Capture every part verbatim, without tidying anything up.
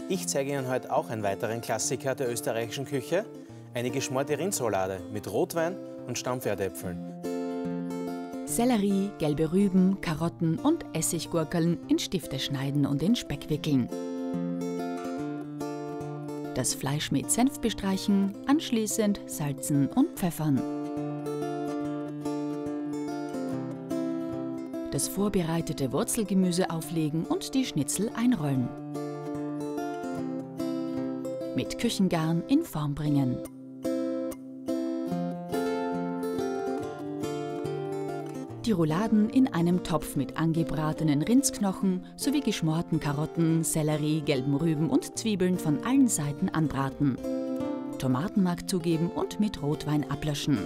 Ich zeige Ihnen heute auch einen weiteren Klassiker der österreichischen Küche, eine geschmorte Rindsroulade mit Rotwein und Stampferdäpfeln. Sellerie, gelbe Rüben, Karotten und Essiggurkeln in Stifte schneiden und in Speck wickeln. Das Fleisch mit Senf bestreichen, anschließend salzen und pfeffern. Das vorbereitete Wurzelgemüse auflegen und die Schnitzel einrollen. Mit Küchengarn in Form bringen. Die Rouladen in einem Topf mit angebratenen Rindsknochen sowie geschmorten Karotten, Sellerie, gelben Rüben und Zwiebeln von allen Seiten anbraten. Tomatenmark zugeben und mit Rotwein ablöschen.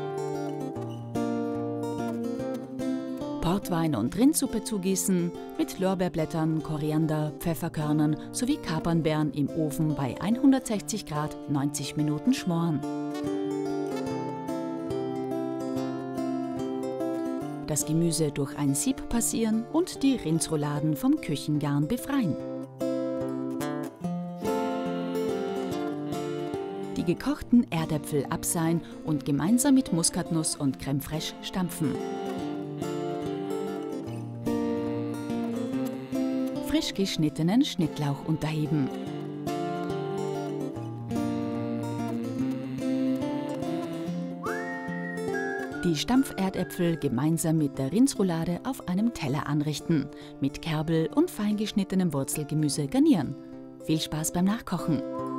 Portwein und Rindsuppe zugießen, mit Lorbeerblättern, Koriander, Pfefferkörnern sowie Kapernbeeren im Ofen bei hundertsechzig Grad neunzig Minuten schmoren. Das Gemüse durch ein Sieb passieren und die Rindsrouladen vom Küchengarn befreien. Die gekochten Erdäpfel abseihen und gemeinsam mit Muskatnuss und Crème fraîche stampfen. Frisch geschnittenen Schnittlauch unterheben. Die Stampferdäpfel gemeinsam mit der Rindsroulade auf einem Teller anrichten, mit Kerbel und fein geschnittenem Wurzelgemüse garnieren. Viel Spaß beim Nachkochen!